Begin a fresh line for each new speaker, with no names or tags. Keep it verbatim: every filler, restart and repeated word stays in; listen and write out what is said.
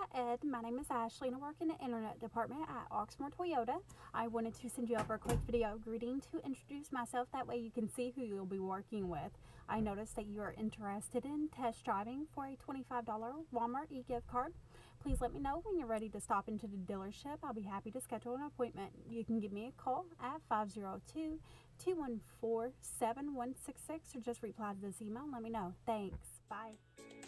Ed. My name is Ashley and I work in the internet department at Oxmoor Toyota. I wanted to send you over a quick video greeting to introduce myself. That way you can see who you'll be working with. I noticed that you are interested in test driving for a twenty-five dollar Walmart e-gift card. Please let me know when you're ready to stop into the dealership. I'll be happy to schedule an appointment. You can give me a call at five zero two, two one four, seven one six six or just reply to this email and let me know. Thanks. Bye.